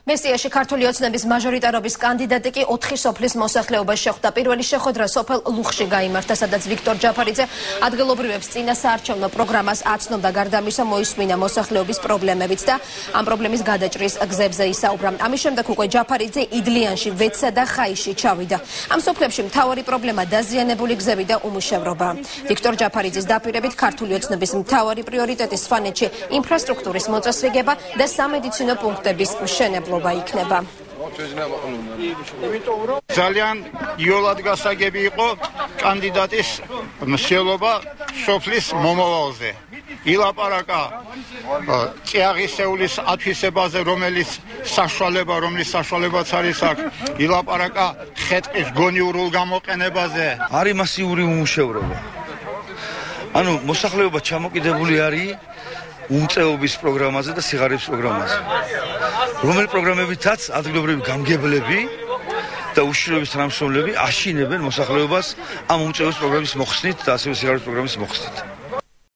მესტიაში ქართული ოცნების მაჟორიტარობის კანდიდატიკი ოთხი სოფლის მოსახლეობას შეხვდა. პირველი შეხვედრა სოფელ ლუხში გაიმართა, სადაც ვიქტორ ჯაფარიძე ადგილობრივებს წინა საარჩევნო პროგრამას აცნობდა, გარდა ამისა მოისმინა მოსახლეობის პრობლემებიც და ამ პრობლემის გადაჭრის გზებზე ისაუბრა. ამის შემდეგ უკვე ჯაფარიძე იდლიანში, ვეცსა და ხაიში ჩავიდა. ამ სოფლებში მთავარი პრობლემა დაზიანებული გზები და უმუშევრობა. ვიქტორ ჯაფარიძის დაპირებით ქართული ოცნების მთავარი პრიორიტეტი სვანეთში ინფრასტრუქტურის მოწესრიგება და სამედიცინო პუნქტების მშენებლობა იქნება. ძალიან იოლად გასაგები იყო კანდიდატის მსჯელობა სოფლის მომავალზე. ილაპარაკა წიაღისეულის ათვისებაზე, რომლის საშუალებაც არის აქ. ილაპარაკა ხეტყის გონიურულ გამოყენებაზე. არის მასიური უმუშევრობა. ანუ მოსახლეობა ჩამოკიდებული არის უმწეობის პროგრამაზე და სიღარიბის პროგრამაზე. რომელი პროგრამებითაც ადგილობრივი გამგებლები და უშიშროების თანამშრომლები აშინებენ მოსახლეობას ამ უმწეობის პროგრამის მოხსნით და ასევე სიღარიბის პროგრამის მოხსნით.